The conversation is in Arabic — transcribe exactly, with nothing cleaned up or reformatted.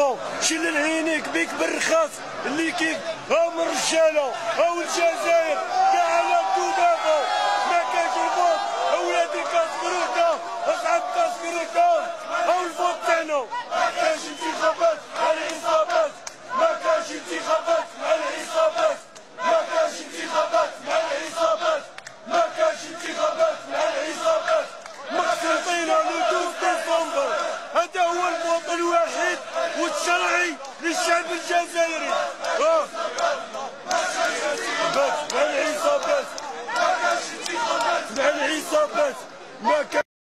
البطون شل العينيك بيك بالرخاص اللي كيف ها من الرجاله هاو الجزائر كاع على الدوبابه ما كاينش الفوت اولاد الكاسكروكه اصحاب الكاسكروكه هاو الفوت تاعنا ما كاينش انتخابات مع العصابات ما كاينش انتخابات مع العصابات ما كاينش انتخابات مع العصابات ما كاينش انتخابات مع العصابات مقسوطين على اثناشر ديسمبر هذا هو المواطن الوحيد والشرعي للشعب الجزائري.